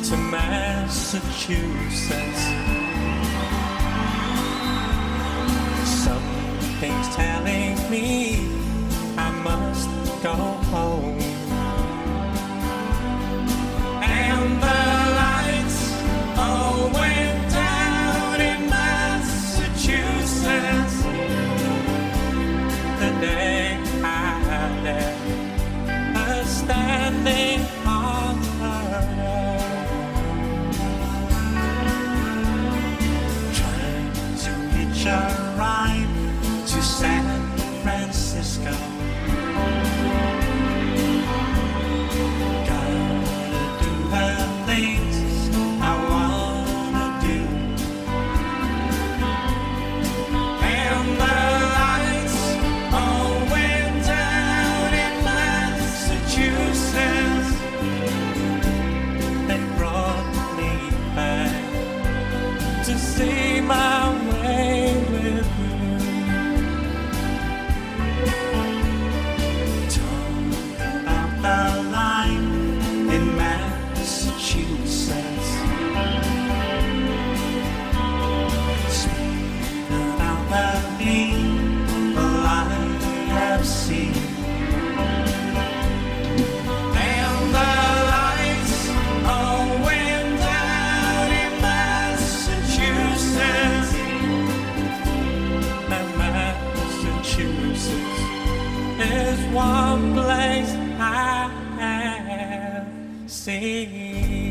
to Massachusetts. Something's telling me I must go home. And the lights all went down in Massachusetts the day I left her standing on her own, trying to hitch a ride to San Francisco. Gotta do the things I wanna do. And the lights all went down in Massachusetts. They brought me back to see my way with you. The line in Massachusetts, speak about the people I have seen. And the lights all went down in Massachusetts, and Massachusetts is one place I have seen.